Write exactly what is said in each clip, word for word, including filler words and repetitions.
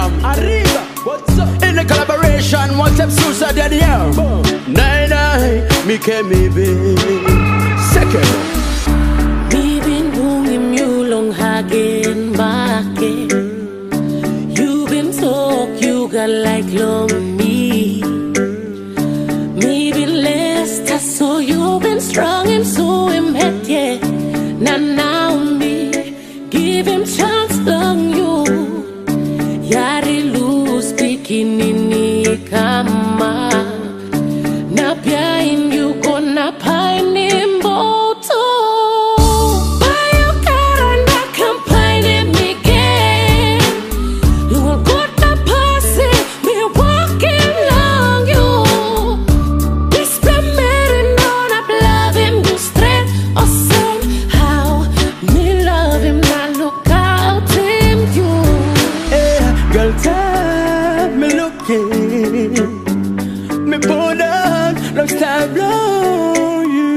Birmingham. Arriba, what's up? In the collaboration, one step Susa Danielle. Nine nine, me Cammy Bee. Second. Me been doing you long hagen back. You been talk, you got like long me. Me been less, so you been strong and so him head, yeah. Now now me, give him chance long you. Yari lose speaking in the kama. Na behind you gonna pine him both. Buy your car and not complaining me again. You will put the pussy, me walking long you. This promoting on up love him you straight or somehow me love him not look out him you. Hey, girl, time me looking. Me put on long time blow you.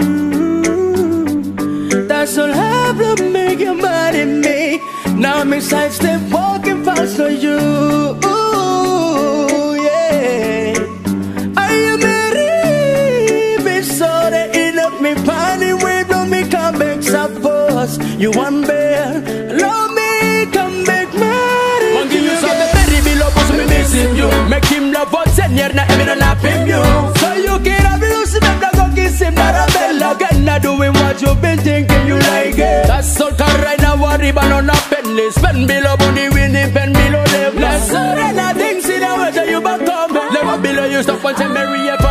Tasol have to make your money me. Now me side step walking fast for you. Ooh, yeah. Are you married? Me so they end up me party with no me come back suppose you want bear. Love me come back married. Man give you some baby below cause me missing you. Make him love for ten years now me don't have him you. So you get up lose him and go kiss him Marabella. Get not doing what you been thinking you like it. That's all Karai now worry but on a penny. Spend below money winning pen below them. That's all that I think see the way you back home. Never below you stop until Mary